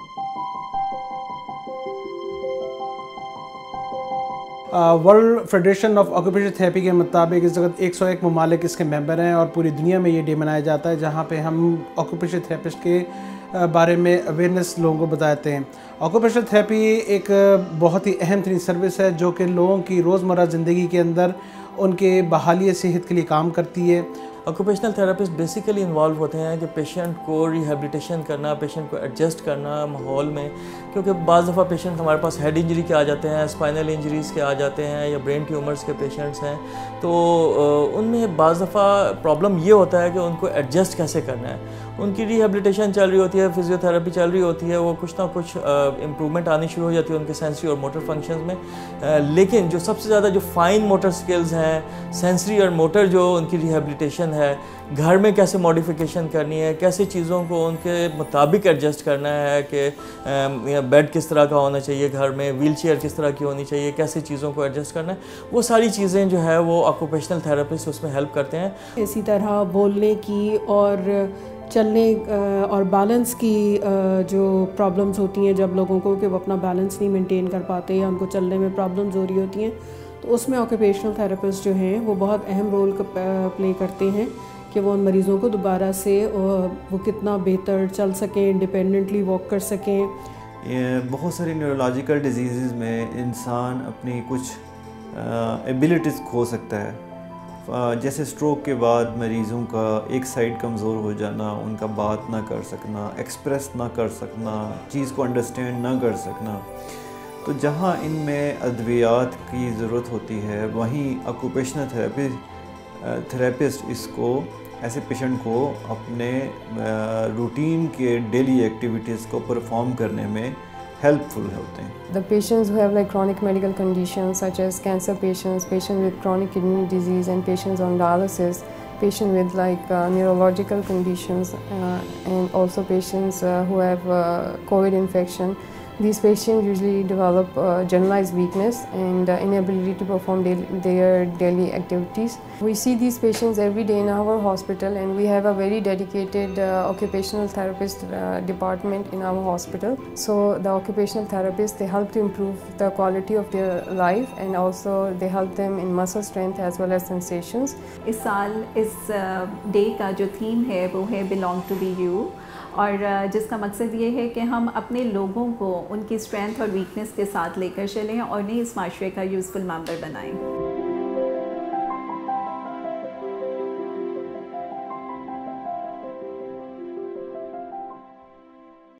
World federation of occupational therapy के मुताबिक इस वक्त 101 ममालिक इसके मेंबर हैं और पूरी दुनिया में ये डे मनाया जाता है जहाँ पे हम ऑक्यूपेशनल थेरेपिस्ट के बारे में अवेयरनेस लोगों को बताते हैं। ऑक्यूपेशनल थेरेपी एक बहुत ही अहम तरीन सर्विस है जो कि लोगों की रोज़मर्रा ज़िंदगी के अंदर उनके बहाली सेहत के लिए काम करती है। ऑक्यूपेशनल थेरेपिस्ट बेसिकली इन्वॉल्व होते हैं कि पेशेंट को रिहेबिलिटेशन करना, पेशेंट को एडजस्ट करना माहौल में, क्योंकि बाज़ दफ़ा पेशेंट हमारे पास हेड इंजरी के आ जाते हैं, स्पाइनल इंजरीज़ के आ जाते हैं या ब्रेन ट्यूमर्स के पेशेंट्स हैं, तो उनमें बाज़ दफ़ा प्रॉब्लम ये होता है कि उनको एडजस्ट कैसे करना है। उनकी रिहेबिलिटेशन चल रही होती है, फिजियोथेरेपी चल रही होती है, वो कुछ ना कुछ इम्प्रूवमेंट आनी शुरू हो जाती है उनके सेंसरी और मोटर फंक्शंस में, लेकिन जो सबसे ज़्यादा जो फाइन मोटर स्किल्स हैं, सेंसरी और मोटर जो उनकी रिहेबिलिटेशन है, घर में कैसे मॉडिफिकेशन करनी है, कैसे चीज़ों को उनके मुताबिक एडजस्ट करना है कि बेड किस तरह का होना चाहिए, घर में व्हील चेयर किस तरह की होनी चाहिए, कैसे चीज़ों को एडजस्ट करना है, वो सारी चीज़ें जो है वो ऑक्यूपेशनल थेरेपिस्ट उसमें हेल्प करते हैं। इसी तरह बोलने की और चलने और बैलेंस की जो प्रॉब्लम्स होती हैं जब लोगों को कि वो अपना बैलेंस नहीं मेंटेन कर पाते या उनको चलने में प्रॉब्लम्स हो रही होती हैं, तो उसमें ऑक्यूपेशनल थेरेपिस्ट जो हैं वो बहुत अहम रोल प्ले करते हैं कि वो उन मरीज़ों को दोबारा से वो कितना बेहतर चल सकें, इंडिपेंडेंटली वॉक कर सकें। बहुत सारी न्यूरोलॉजिकल डिजीज़ में इंसान अपनी कुछ एबिलिटीज़ खो सकता है, जैसे स्ट्रोक के बाद मरीज़ों का एक साइड कमज़ोर हो जाना, उनका बात ना कर सकना, एक्सप्रेस ना कर सकना, चीज़ को अंडरस्टैंड ना कर सकना। तो जहाँ इनमें अद्वियात की ज़रूरत होती है वहीं ऑक्यूपेशनल थेरेपिस्ट इसको ऐसे पेशेंट को अपने रूटीन के डेली एक्टिविटीज़ को परफॉर्म करने में helpful होते हैं। The patients who have like chronic medical conditions such as cancer patients, patients with chronic kidney disease and patients on dialysis, patients with like neurological conditions and also patients who have COVID infection. These patients usually develop generalized weakness and inability to perform their daily activities. We see these patients every day in our hospital, and we have a very dedicated occupational therapist department in our hospital. So the occupational therapists, they help to improve the quality of their life, and also they help them in muscle strength as well as sensations. इस साल इस day का जो theme है वो है belong to be you, और जिसका मकसद ये है कि हम अपने लोगों को उनकी स्ट्रेंथ और वीकनेस के साथ लेकर चलें और उन्हें इस माशरे का यूज़फुल मेंबर बनाएं।